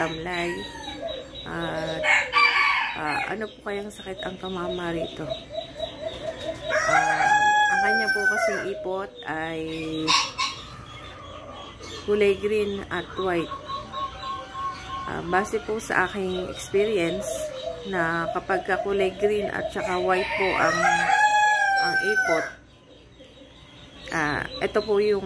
matamlay. At ano po kayang sakit ang tumama rito? Ang kanya po kasing ipot ay kulay green at white. Base po sa aking experience na kapag kulay green at saka white po ang ipot, ito po yung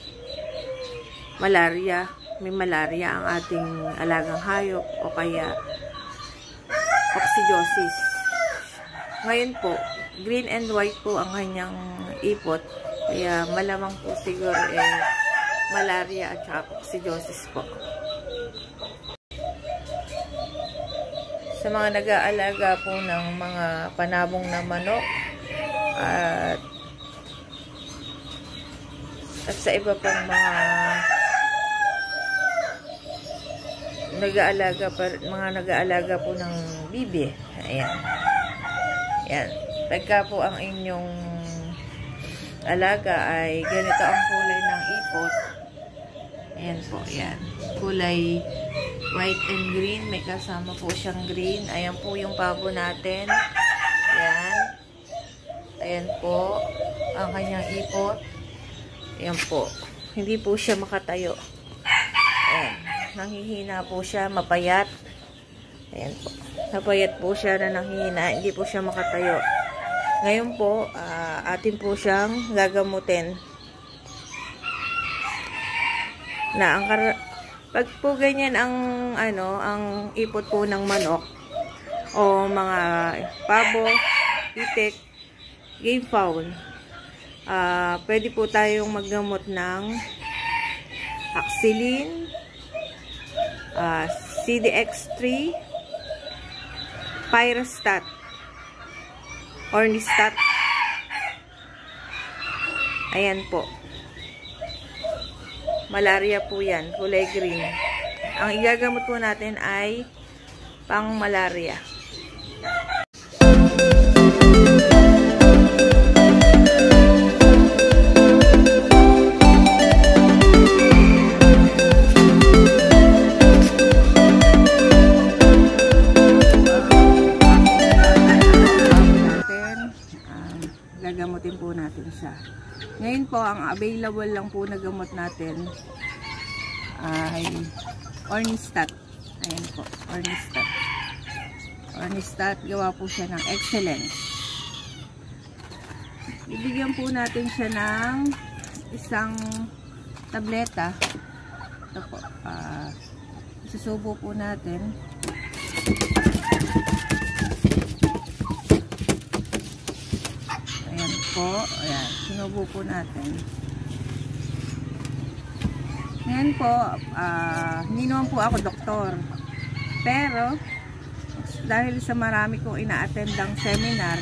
malaria. May malaria ang ating alagang hayop o kaya coccidiosis. Ngayon po, green and white po ang kanyang ipot. Kaya malamang po siguro malaria at saka coccidiosis po. Sa mga nag-aalaga po ng mga panabong na manok at sa iba pang mga nag-aalaga po ng bibi. Ayan. Ayan. Pagka po ang inyong alaga ay ganito ang kulay ng ipot. Ayan po. Ayan. Kulay white and green. May kasama po siyang green. Ayan po yung pabo natin. Ayan. Ayan po. Ang kanyang ipot. Ayan po. Hindi po siya makatayo. Ayan. Nanghihina po siya. Mapayat. Ayan po. Napayat po siya na nanghihina. Hindi po siya makatayo. Ngayon po, atin po siyang gagamutin. Na pag po ganyan ang ipot po ng manok o mga pabo, itik, game fowl, pwede po tayong maggamot ng Axilin, CDX3, Pyrostat, Ornistat. Ayan po. Malaria po yan. Kulay green. Ang igagamot po natin ay pang malaria. Gagamutin po natin siya. Ngayon po, ang available lang po na gamot natin ay Ornistat. Ayan po, Ornistat. Ornistat, gawa po siya ng Excellence. Bibigyan po natin siya ng isang tableta. Ito po, isusubo po natin. Ayan po. Ayan. Sinubo po natin. Ngayon po, hindi naman po ako doktor. Pero, dahil sa marami kong ina-attendang seminar,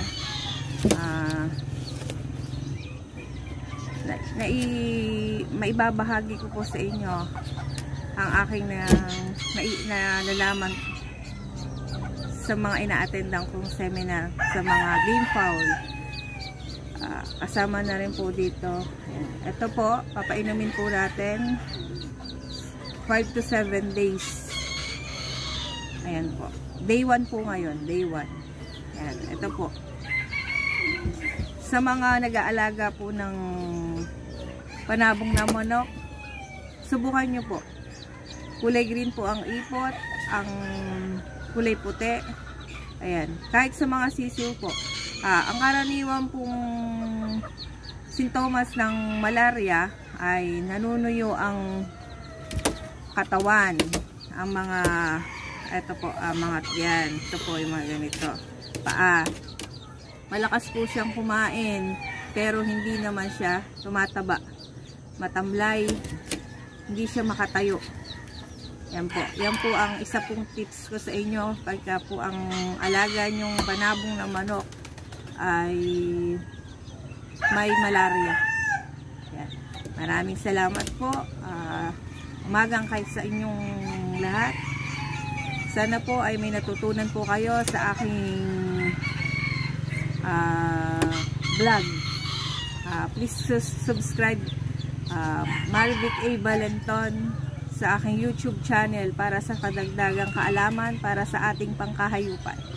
maibabahagi ko po sa inyo ang aking nalalaman sa mga ina-attendang kong seminar sa mga game fowl. Kasama na rin po dito. Ito po, papainumin po natin 5 to 7 days. Ayan po. Day 1 po ngayon. Day 1. Ayan. Ito po. Sa mga nag-aalaga po ng panabong na manok, subukan nyo po. Kulay green po ang ipot, ang kulay puti. Ayan. Kahit sa mga sisiw po. Ang karaniwan pong sintomas ng malaria ay nanunuyo ang katawan. Ang mga, ito po, mga yan. Ito po yung mga ganito. Paa. Malakas po siyang kumain, pero hindi naman siya tumataba. Matamlay. Hindi siya makatayo. Yan po. Yan po ang isa pong tips ko sa inyo pagka po ang alaga nyong panabong na manok ay may malaria. Yan. Maraming salamat po. Umagang kayo sa inyong lahat. Sana po ay may natutunan po kayo sa aking vlog. Please subscribe. Marvic A. Valenton sa aking YouTube channel para sa kadagdagang kaalaman para sa ating pangkahayupan.